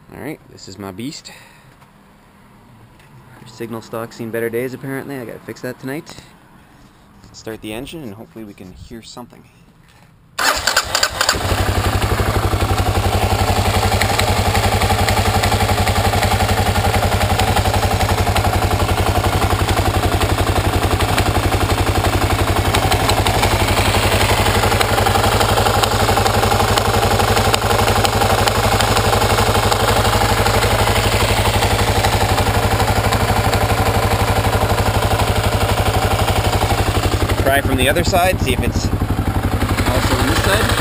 Alright, this is my beast. Our signal stock's seen better days apparently. I gotta fix that tonight. Start the engine and hopefully we can hear something. Try from the other side, see if it's also on this side.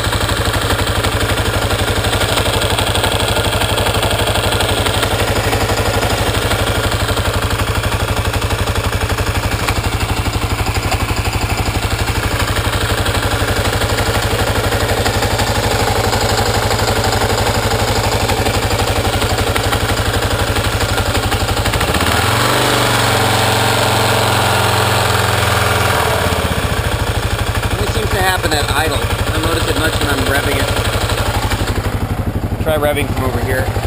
Happen at idle. I don't notice it much when I'm revving it. Try revving from over here.